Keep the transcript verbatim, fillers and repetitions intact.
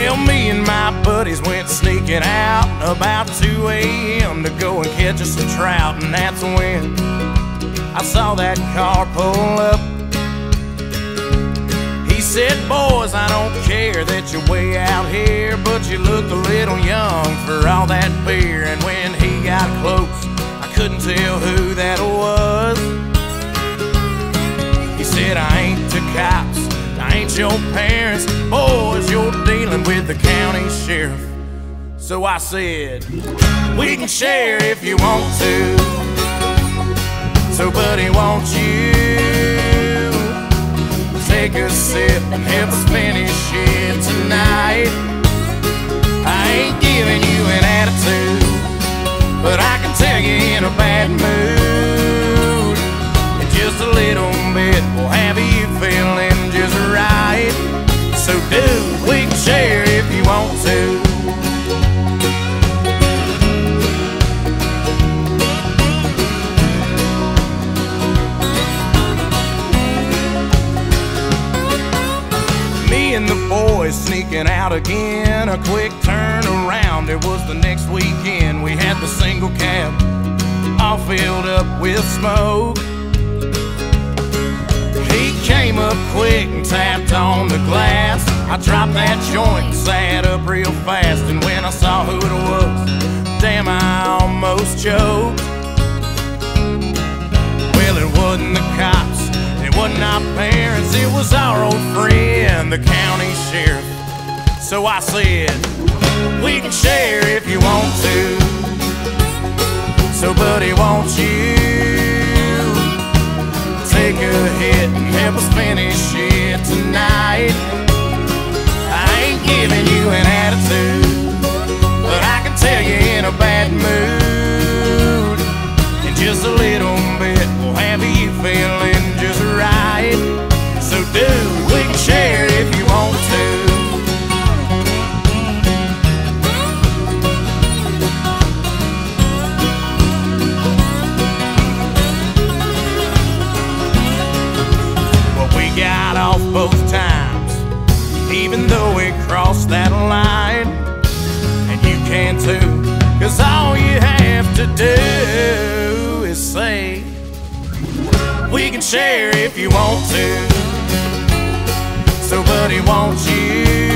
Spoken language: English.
Well, me and my buddies went sneaking out about two A M to go and catch us some trout, and that's when I saw that car pull up. He said, boys, I don't care that you're way out here, but you look a little young for all that beer. And when he got close, I couldn't tell who that was. He said, I ain't the cops, I ain't your parents, boys, you're dealing with the county sheriff. So I said, we can share if you want to. So buddy, won't you take a sip and help us finish it tonight? I ain't giving you an attitude, but I can tell you're in a bad mood. And just a little bit will have you feeling just right. So dude, we can share if you want to. Me and the boys sneaking out again, a quick turn around. It was the next weekend. We had the single cab all filled up with smoke. He came up quick and tapped on the glass. I dropped that joint and sat up real fast. And when I saw who it was, damn, I almost choked. Well, it wasn't the cops, it wasn't our parents, it was our old friend, the county sheriff. So I said, we can share if you want to. So buddy, won't you take a hit and help us finish it tonight? I ain't giving you an attitude, but I can tell you're in a bad mood. And just a little bit will have you feeling just right. So dude, we can share if you want to. Got off both times, even though we crossed that line. And you can too, cause all you have to do is say, we can share if you want to. So buddy, won't you